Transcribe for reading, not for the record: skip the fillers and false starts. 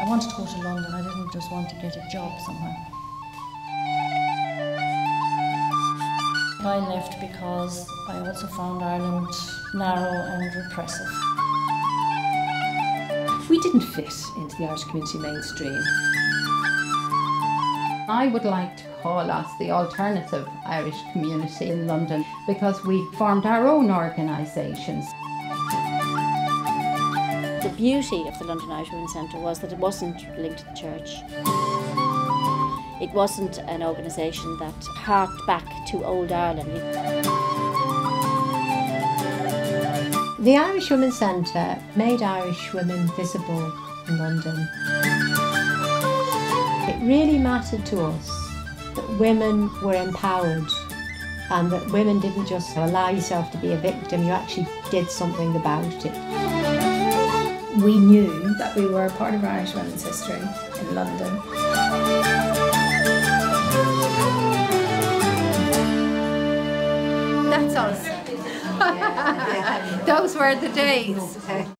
wanted to go to London, I didn't just want to get a job somewhere. I left because I also found Ireland narrow and repressive. We didn't fit into the Irish community mainstream. I would like to call us the alternative Irish community in London because we formed our own organisations. The beauty of the London Irish Women's Centre was that it wasn't linked to the church. It wasn't an organisation that harked back to old Ireland. The Irish Women's Centre made Irish women visible in London. It really mattered to us that women were empowered and that women didn't just allow yourself to be a victim, you actually did something about it. We knew that we were a part of Irish women's history in London. That's us. Those were the days.